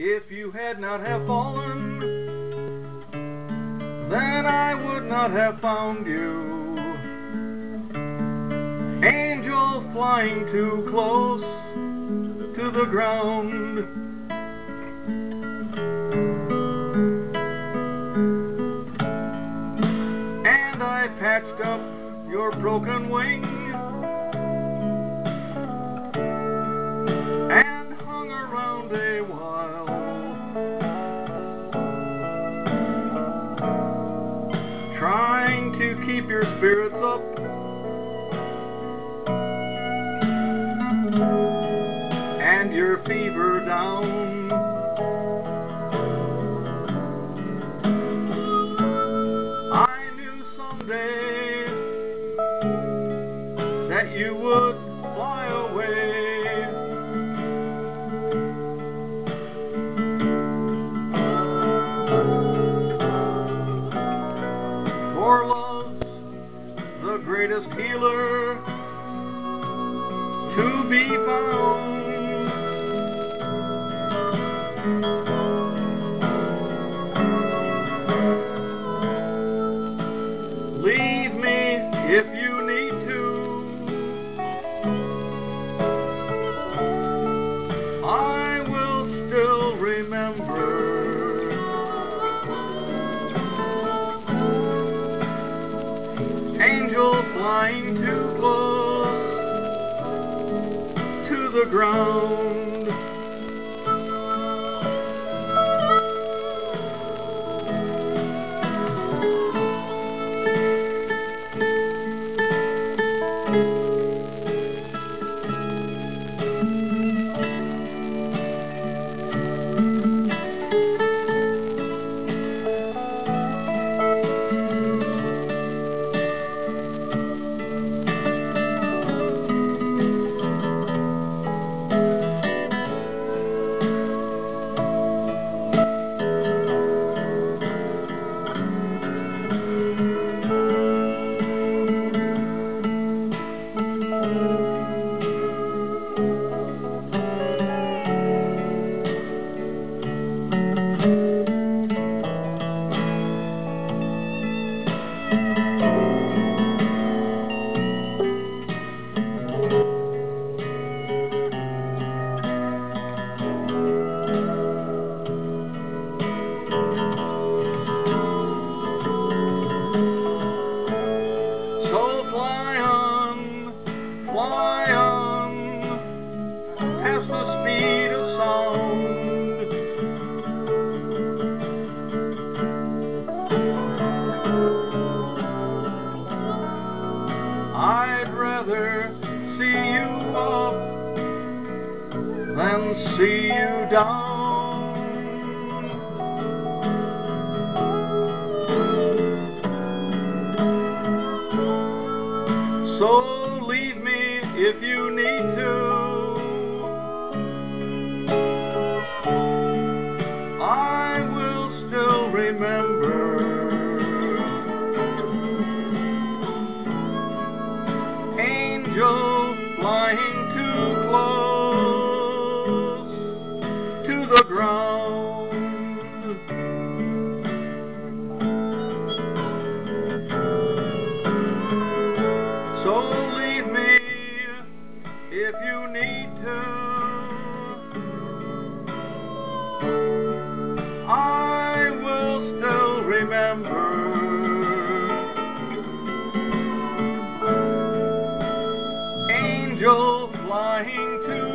If you had not have fallen, then I would not have found you. Angel flying too close to the ground. And I patched up your broken wing and hung around a while, trying to keep your spirits up and your fever down. I knew someday that you would fly away, for love's the greatest healer to be found. Leave me if you need to. I will still remember. Angel flying too close to the ground. So fly on, past the speed of sound. I'd rather see you up than see you down. So leave me if you need to. I will still remember. Angel flying too close to the ground. So leave me if you need to. I will still remember. Angel flying to